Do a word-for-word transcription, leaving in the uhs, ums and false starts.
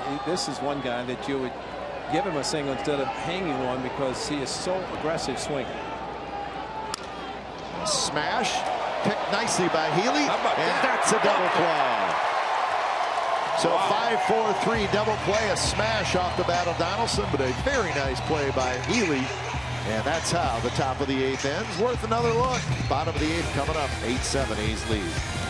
this is one guy that you would give him a single instead of hanging one because he is so aggressive swinging. Smash picked nicely by Healy, and that? that's a double play. So wow. five four three double play, a smash off the bat of Donaldson, but a very nice play by Healy. And that's how the top of the eighth ends. Worth another look. Bottom of the eighth coming up. eight seven A's lead.